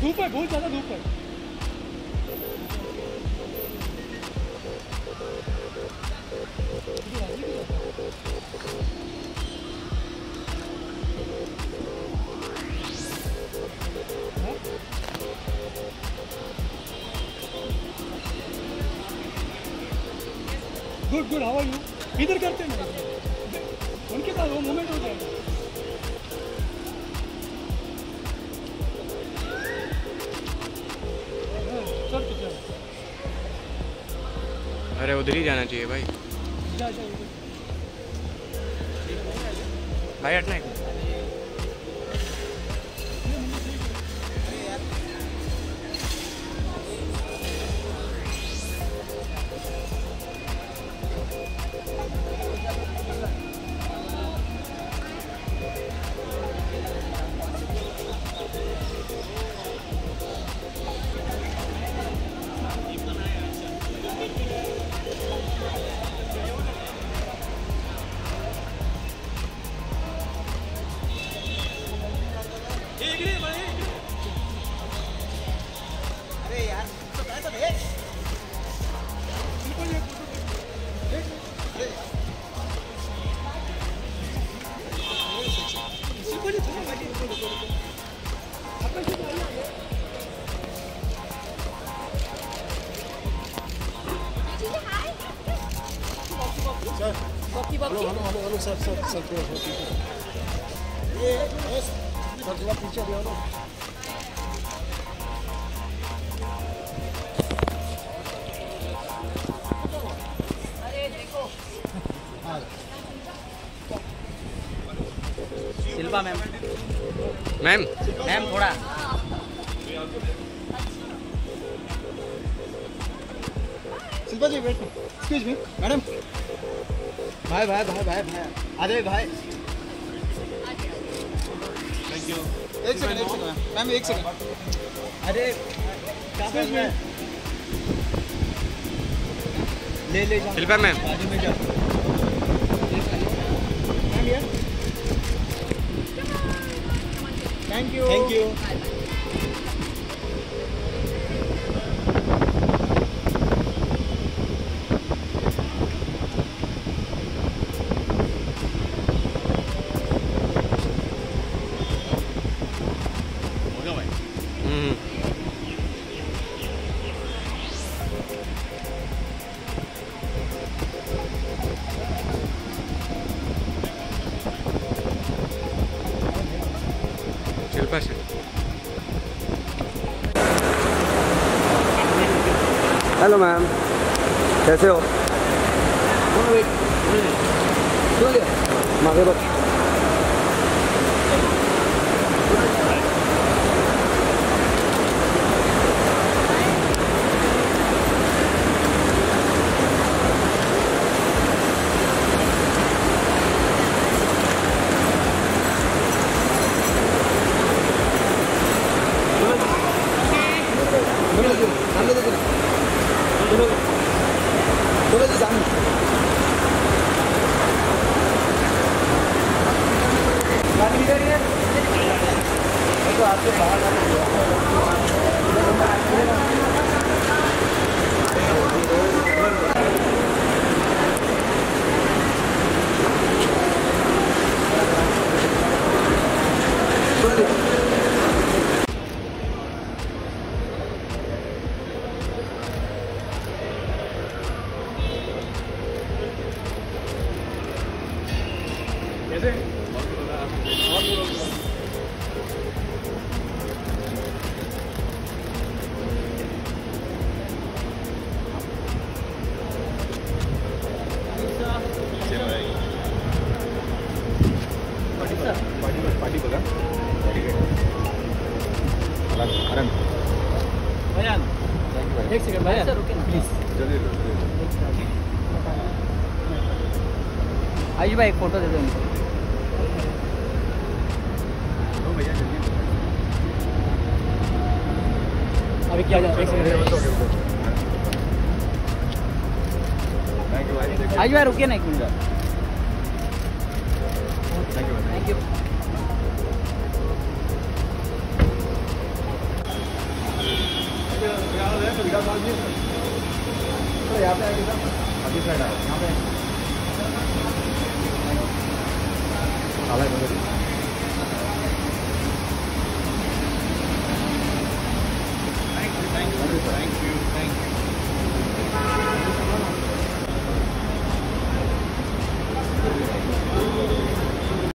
धूप है, बहुत ज़्यादा धूप है। Good good, how are you? इधर करते हैं ना, उनके साथ वो मोमेंट हो जाएगा। अरे उधर ही जाना चाहिए भाई। जा जा भाई हटना है। हेलो सर ये सर थोड़ा पीछे भी आओ। शिल्पा मैम थोड़ा Shilpa ji wait, excuse me madam. भाई आ जाए भाई। Thank you. एक सेकंड मैम, एक सेकंड। अरे ले शिल्पा मैम, बाजू में जाओ मैम। यार थैंक यू। शिल्पा से हेलो मैम, कैसे हो? मागे बस एक सेकंड भाई सर, रुकिए ना प्लीज। आयुष भाई एक फोटो दे दो इनको। अभी क्या जा, एक सेकंड आयुष भाई रुकिए ना एक मिनट। Thank you. यहाँ पे आएगी अभी साइड आओ यहाँ पे